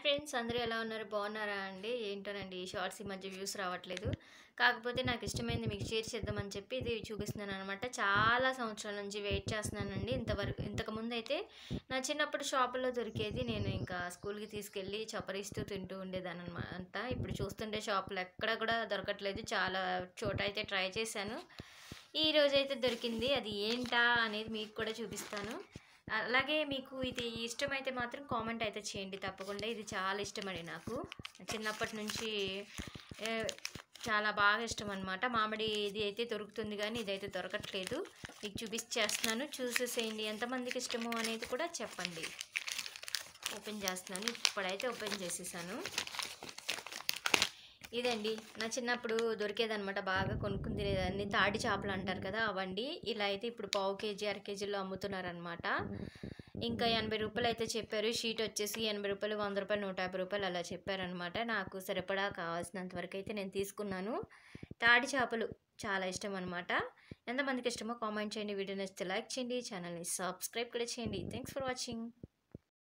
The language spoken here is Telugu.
ఫ్రెండ్స్ అందరూ ఎలా ఉన్నారు? బాగున్నారా అండి? ఏంటోనండి ఈ షార్ట్స్ ఈ మధ్య వ్యూస్ రావట్లేదు. కాకపోతే నాకు ఇష్టమైంది మీకు షేర్ చేద్దామని చెప్పి ఇది చూపిస్తున్నాననమాట. చాలా సంవత్సరాల నుంచి వెయిట్ చేస్తున్నానండి. ఇంతకుముందయితే నా చిన్నప్పుడు షాపుల్లో దొరికేది. నేను ఇంకా స్కూల్‌కి తీసుకెళ్ళి చప్పరిస్తూ తింటూ ఉండేదాన్ననమాట. ఇప్పుడు చూస్తుంటే షాపులో ఎక్కడ కూడా దొరకట్లేదు. చాలా చోటయితే ట్రై చేశాను. ఈరోజైతే దొరికింది. అది ఏంటా అనేది మీకు కూడా చూపిస్తాను. అలాగే మీకు ఇది ఇష్టమైతే మాత్రం కామెంట్ అయితే చేయండి తప్పకుండా. ఇది చాలా ఇష్టమండి నాకు. చిన్నప్పటి నుంచి ఆహ్, చాలా బాగా ఇష్టమనమాట. మామిడి ఇది అయితే దొరుకుతుంది గానీ, ఇదైతే దొరకట్లేదు. మీకు చూపిచ్చేస్తున్నాను. చూసేసేయండి. ఎంతమందికి ఇష్టమో అనేది కూడా చెప్పండి. ఓపెన్ చేస్తున్నాను. ఇప్పుడైతే ఓపెన్ చేసేసాను. ఇదండి. నా చిన్నప్పుడు దొరికేదనమాట. బాగా కొనుక్కొని తినేదాన్ని. తాటి చేపలు అంటారు కదా! అవండి. ఇలా అయితే ఇప్పుడు పావు కేజీ, అర కేజీలో అమ్ముతున్నారనమాట. ఇంకా రూ. 80 అయితే చెప్పారు. షీట్ వచ్చేసి రూ. 80, రూ. 100, రూ. 150 అలా చెప్పారనమాట. నాకు సరిపడా కావాల్సినంత వరకైతే నేను తీసుకున్నాను. తాటి చేపలు చాలా ఇష్టం అనమాట. ఎంతమందికి ఇష్టమో కామెంట్ చేయండి. వీడియో నచ్చితే లైక్ చేయండి. ఛానల్‌ని సబ్స్క్రైబ్ కూడా చేయండి. Thanks for watching.